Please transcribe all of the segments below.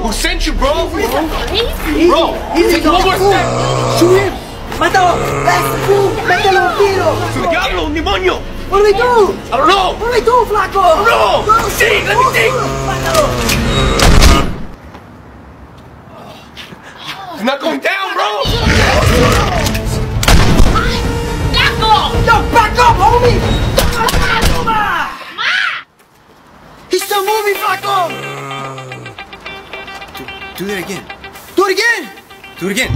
Who sent you, bro? Crazy. Bro, take one more step. Shoot him! Mátalo! That's the fool! Mételo un tiro! ¡Su diablo, un demonio! What do we do? I don't know! What do we do, flaco? No! See, let me think! Mátalo! It's not going down, bro! Flaco! Yo, back up, homie! He's still moving, flaco! Do that again. Do it again! Do it again.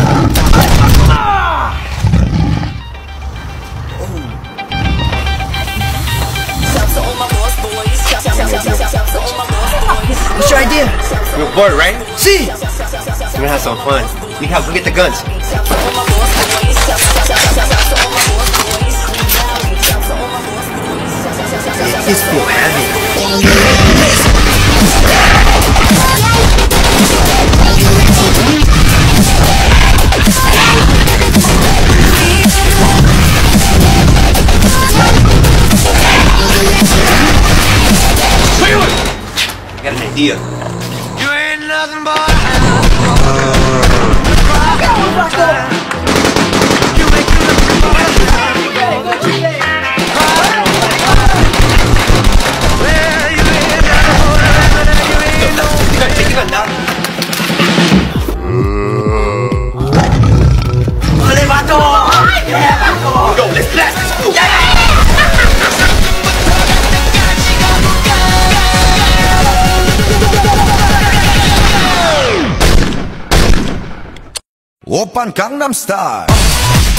What's your idea? You're bored, right? See! We're gonna have some fun. Need help, go get the guns. This feel heavy. I got an idea. You ain't nothing but Yo, let's blast this fool! Oppan Gangnam Style.